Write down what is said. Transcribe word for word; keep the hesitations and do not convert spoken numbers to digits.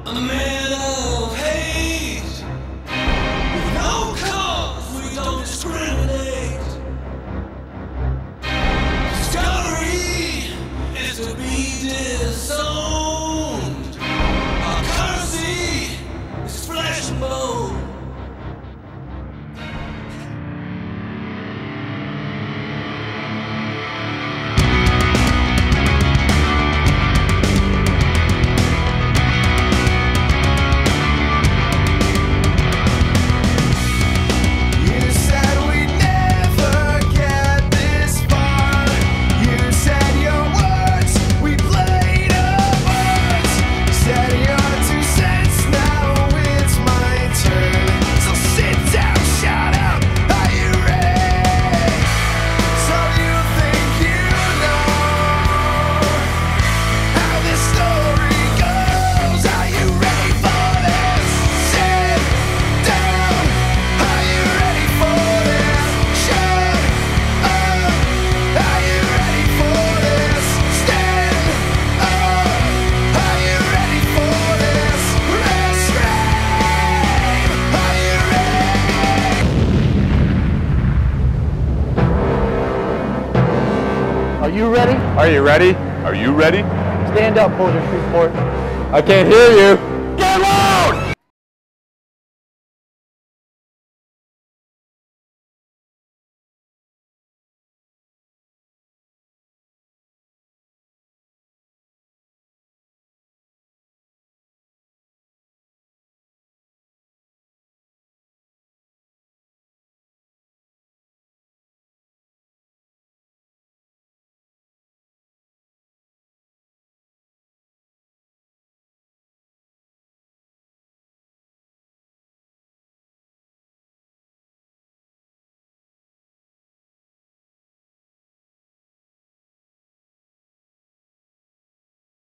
A man of hate, with no cause, we don't discriminate. Discovery is to be disowned. Our currency is flesh and bone. Are you ready? Are you ready? Are you ready? Stand up, Boulder Street Fort. I can't hear you. Get loud!